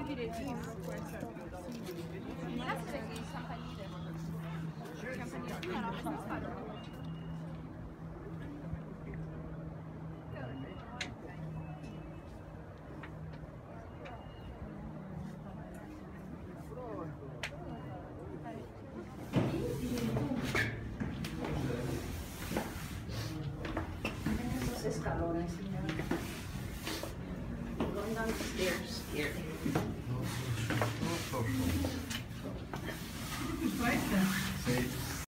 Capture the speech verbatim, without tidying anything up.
direttivo. Non è che il campanile. Il campanile no, questo sparo. Escalones, señora. Going down the stairs here. No, no, no, no. Questa?